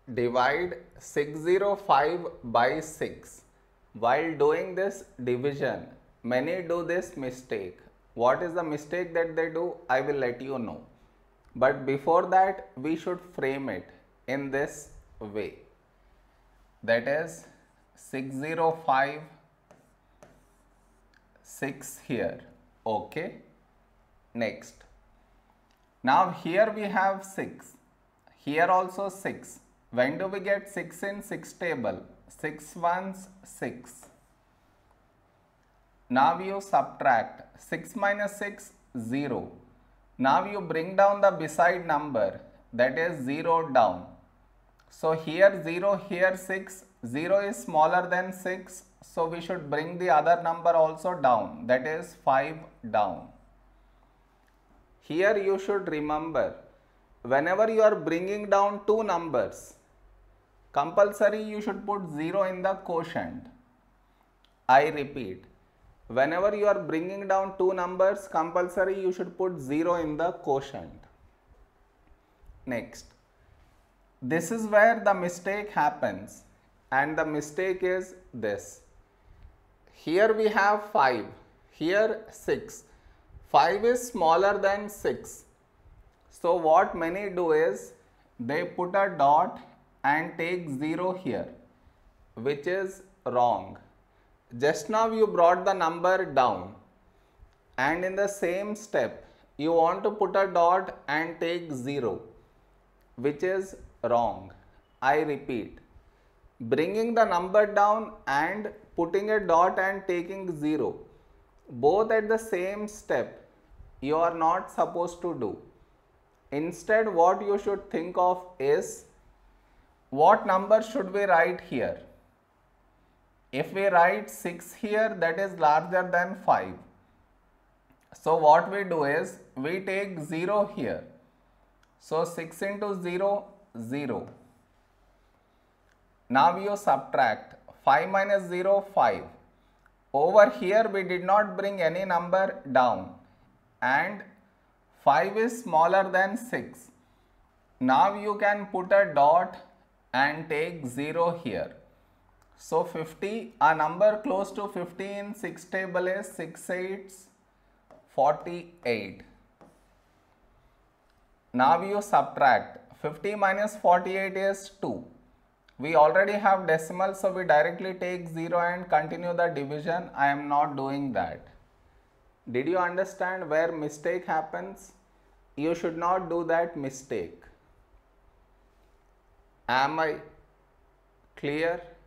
divide 605 by 6. While doing this division, many do this mistake. What is the mistake that they do? I will let you know. But before that, we should frame it in this way. That is 605, 6 here. Okay. Next. Now here we have 6. Here also 6. When do we get 6 in 6 table? 6 ones 6. Now you subtract 6 minus 6, 0. Now you bring down the beside number, that is 0 down. So here 0, here 6, 0 is smaller than 6. So we should bring the other number also down, that is 5 down. Here you should remember, whenever you are bringing down two numbers, compulsory you should put 0 in the quotient. I repeat, whenever you are bringing down two numbers, compulsory you should put 0 in the quotient. Next, this is where the mistake happens, and the mistake is this. Here we have 5, here 6. 5 is smaller than 6. So what many do is, they put a dot and take 0 here, which is wrong. Just now you brought the number down, and in the same step you want to put a dot and take 0, which is wrong. I repeat, bringing the number down and putting a dot and taking 0, both at the same step, you are not supposed to do. Instead, what you should think of is, what number should we write here? If we write 6 here, that is larger than 5. So what we do is, we take 0 here. So 6 into 0, 0. Now you subtract 5 minus 0, 5. Over here we did not bring any number down, and 5 is smaller than 6. Now you can put a dot and take 0 here. So 50, a number close to 50 in 6 table is 6 8s 48. Now you subtract 50 minus 48 is 2. We already have decimal, so we directly take 0 and continue the division. I am not doing that. Did you understand where mistake happens? You should not do that mistake. Am I clear?